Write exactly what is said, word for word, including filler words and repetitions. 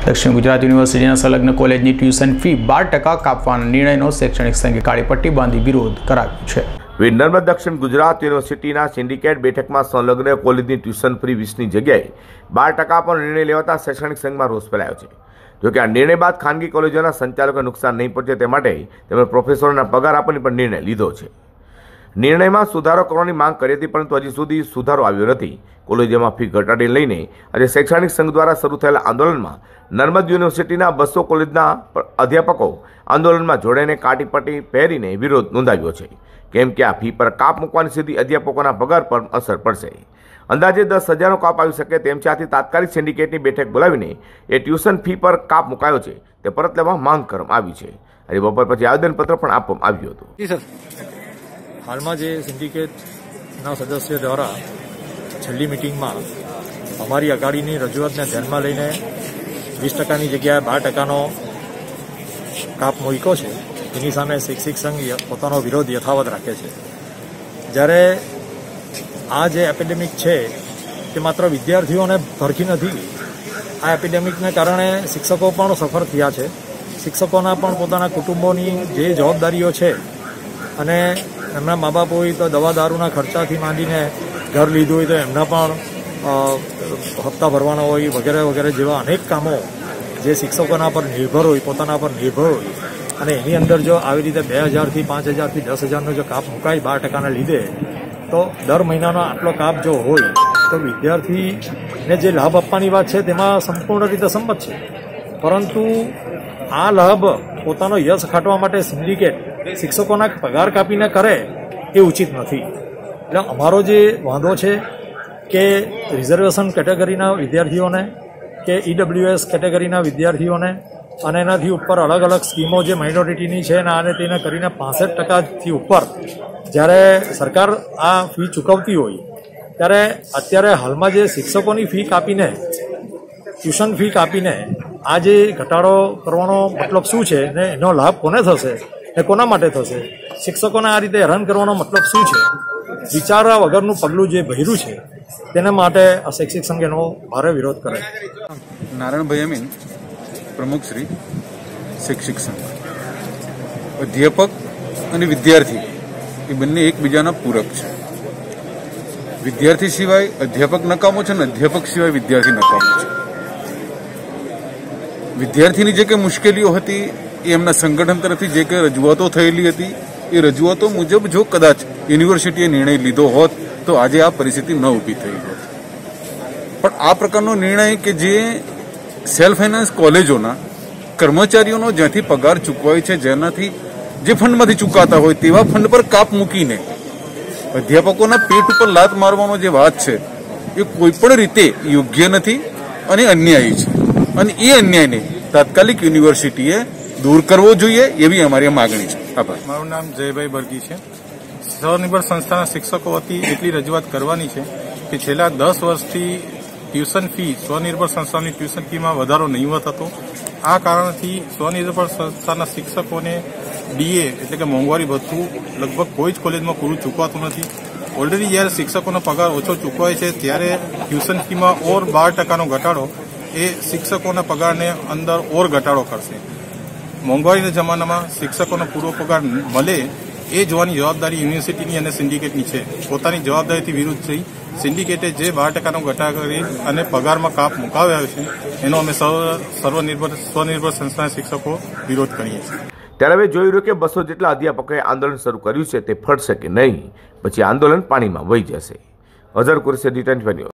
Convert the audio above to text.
દક્ષિણ ગુજરાત યુનિવર્સિટીના સંલગ્ન કોલેજની ટ્યુશન ફી બાર ટકા કાપવાના નિર્ણયનો શૈક્ષણિક સંઘે કાળી પટ્ટી બાંધી વિરોધ કરાવ્યો છે। નર્મદ દક્ષિણ ગુજરાત યુનિવર્સિટીના સિન્ડિકેટ બેઠકમાં સંલગ્ન કોલેજની ટ્યુશન ફી વીસની જગ્યાએ બાર ટકા પર નિર્ણય લેવાતા શૈક્ષણિક સંઘમાં રોષ ફેલાયો છે। જોકે આ નિર્ણય બાદ ખાનગી કોલેજોના સંચાલકોને નુકસાન નહીં પહોંચે તે માટે તેમણે પ્રોફેસરોના પગાર આપવાની પણ નિર્ણય લીધો છે। નિર્ણયમાં સુધારો કરવાની માંગ કરી હતી, પરંતુ હજી સુધી સુધારો આવ્યો નથી। કોલેજોમાં ફી ઘટાડી લઈને આજે શૈક્ષણિક સંઘ દ્વારા શરૂ થયેલા આંદોલનમાં નર્મદ યુનિવર્સિટીના બસો કોલેજના અધ્યાપકો આંદોલનમાં જોડાઈને કાળી પટ્ટી પહેરીને વિરોધ નોંધાવ્યો છે, કેમ કે આ ફી પર કાપ મૂકવાની સીધી અધ્યાપકોના પગાર પર અસર પડશે। અંદાજે દસ હજારનો કાપ આવી શકે તેમ છે। આથી તાત્કાલિક સિન્ડિકેટની બેઠક બોલાવીને એ ટ્યુશન ફી પર કાપ મુકાયો છે તે પરત લેવા માંગ કરવામાં આવી છે। આજે બપોર પછી આવેદનપત્ર પણ આપવામાં આવ્યું હતું। હાલમાં જે સિન્ડિકેટના સદસ્ય દ્વારા છેલ્લી મિટિંગમાં અમારી અગાડીની રજૂઆતને ધ્યાનમાં લઈને વીસ ટકાની જગ્યાએ બાર ટકાનો કાપ મૂક્યો છે, તેની સામે શૈક્ષિક સંઘ પોતાનો વિરોધ યથાવત રાખે છે। જ્યારે આ જે એપિડેમિક છે તે માત્ર વિદ્યાર્થીઓને ભરખી નથી, આ એપિડેમિકને કારણે શિક્ષકો પણ સફર થયા છે। શિક્ષકોના પણ પોતાના કુટુંબોની જે જવાબદારીઓ છે અને એમના મા બાપ હોય તો દવા દારૂના ખર્ચાથી માંડીને ઘર લીધું હોય તો એમના પણ હપ્તા ભરવાના હોય વગેરે વગેરે જેવા અનેક કામો જે શિક્ષકોના પર નિર્ભર હોય, પોતાના પર નિર્ભર હોય, અને એની અંદર જો આવી રીતે બે હજારથી પાંચ હજારથી દસ હજારનો જો કાપ મુકાય બાર ટકાના લીધે, તો દર મહિનાનો આટલો કાપ જો હોય તો વિદ્યાર્થીને જે લાભ આપવાની વાત છે તેમાં સંપૂર્ણ રીતે સંમત છે, પરંતુ આ લાભ પોતાનો યશ ખાટવા માટે સિન્ડિકેટ શિક્ષકોના પગાર કાપીને કરે એ ઉચિત નથી। એટલે અમારો જે વાંધો છે કે રિઝર્વેશન કેટેગરીના વિદ્યાર્થીઓને કે ઈડબ્લ્યુએસ કેટેગરીના વિદ્યાર્થીઓને અને એનાથી ઉપર અલગ અલગ સ્કીમો જે માઇનોરિટીની છે ને આને તેને કરીને પાસઠ ટકાથી ઉપર જ્યારે સરકાર આ ફી ચૂકવતી હોય, ત્યારે અત્યારે હાલમાં જે શિક્ષકોની ફી કાપીને ટ્યુશન ફી કાપીને આ જે ઘટાડો કરવાનો મતલબ શું છે ને એનો લાભ કોને થશે ને કોના માટે થશે? શિક્ષકોને આ રીતે હેરાન કરવાનો મતલબ શું છે? વિચારવા વગરનું પગલું જે ભર્યું છે તેના માટે આ શૈક્ષિક સંઘ એનો ભારે વિરોધ કરે છે। નારાયણભાઈ અમીન, પ્રમુખ શ્રી શૈક્ષિક સંઘ। અધ્યાપક અને વિદ્યાર્થી એ બંને એકબીજાના પૂરક છે। વિદ્યાર્થી સિવાય અધ્યાપક નકામો છે અને અધ્યાપક સિવાય વિદ્યાર્થી નકામો છે। વિદ્યાર્થીની જે કંઈ મુશ્કેલીઓ હતી એ એમના સંગઠન તરફથી જે કંઈ રજૂઆતો થયેલી હતી એ રજૂઆતો મુજબ જો કદાચ યુનિવર્સિટીએ નિર્ણય લીધો હોત તો આજે આ પરિસ્થિતિ ન ઊભી થઈ હોત। પણ આ પ્રકારનો નિર્ણય કે જે સેલ્ફ ફાઇનાન્સ કોલેજોના કર્મચારીઓનો જ્યાંથી પગાર ચૂકવાય છે, જેનાથી જે ફંડમાંથી ચૂકવાતા હોય તેવા ફંડ પર કાપ મૂકીને અધ્યાપકોના પેટ ઉપર લાત મારવાનો જે વાત છે એ કોઈપણ રીતે યોગ્ય નથી અને અન્યાયી છે, અને એ અન્યાયને તાત્કાલિક યુનિવર્સિટીએ દૂર કરવો જોઈએ એવી અમારી માગણી છે। આભાર। મારું નામ જયભાઈ બરગી છે। સ્વનિર્ભર સંસ્થાના શિક્ષકો વતી એટલી રજૂઆત કરવાની છે કે છેલ્લા દસ વર્ષથી ટ્યુશન ફી સ્વનિર્ભર સંસ્થાની ટ્યુશન ફીમાં વધારો નહીવત હતો। આ કારણથી સ્વનિર્ભર સંસ્થાના શિક્ષકોને ડીએ એટલે કે મોંઘવારી ભથ્થું લગભગ કોઈ જ કોલેજમાં પૂરું ચૂકવાતું નથી। ઓલરેડી જ્યારે શિક્ષકોનો પગાર ઓછો ચૂકવાય છે ત્યારે ટ્યુશન ફીમાં ઓર બાર ટકાનો ઘટાડો એ શિક્ષકોના પગારને અંદર ઓર ઘટાડો કરશે। મોંઘવારીના જમાનામાં શિક્ષકોનો પૂરો પગાર મળે એ જોવાની જવાબદારી યુનિવર્સિટીની અને સિન્ડિકેટની છે। પોતાની જવાબદારીથી વિરુદ્ધ થઈ સિન્ડિકેટે જે બાર ટકાનો ઘટાડો કરી અને પગારમાં કાપ મુકાવ્યો છે એનો અમે સર્વનિર્ભર સ્વનિર્ભર સંસ્થાના શિક્ષકો વિરોધ કરીએ છીએ। ત્યારે હવે જોઈ રહ્યું કે બસો જેટલા અધ્યાપકોએ આંદોલન શરૂ કર્યું છે તે ફળશે કે નહીં, પછી આંદોલન પાણીમાં વહી જશે। Azhar Qureshi, D twenty